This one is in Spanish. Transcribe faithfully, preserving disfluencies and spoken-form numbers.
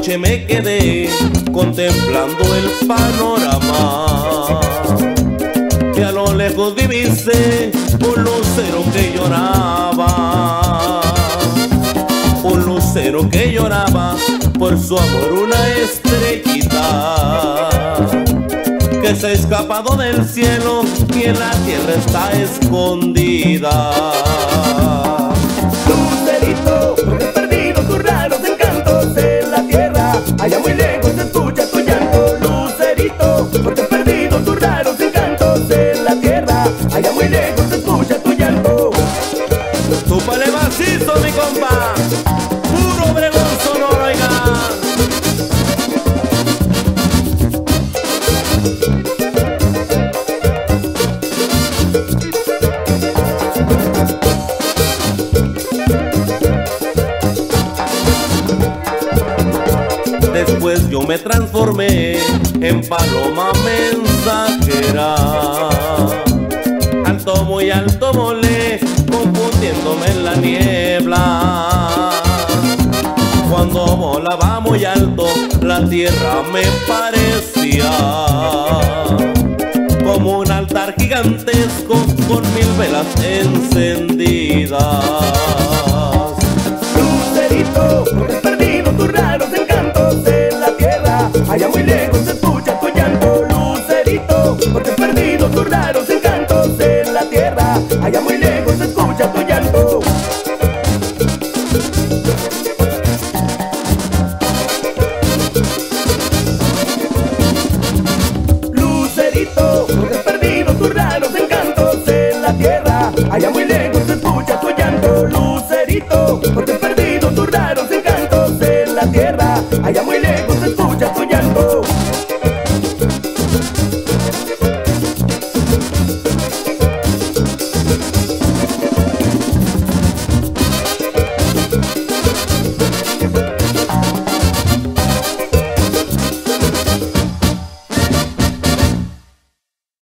noche me quedé contemplando el panorama y a lo lejos divisé un lucero que lloraba, un lucero que lloraba por su amor, una estrellita que se ha escapado del cielo y en la tierra está escondida. Lucerito, porque has perdido tus raros encantos en la tierra, allá muy lejos se escucha tu llanto. Lucerito, porque has perdido tus raros encantos en la tierra, allá muy lejos se escucha tu llanto. Súpale macizo, mi compa, puro Obregón Sonora, oiga. Después yo me transformé en paloma mensajera, alto, muy alto volé, confundiéndome en la niebla. Cuando volaba muy alto, la tierra me parecía como un altar gigantesco con mil velas encendidas. Lucerito, porque has perdido tus raros encantos en la tierra, allá muy lejos se escucha tu llanto. Lucerito, porque has perdido tus raros encantos en la tierra, allá muy lejos se escucha tu llanto. Lucerito, porque has perdido tus raros encantos en la tierra,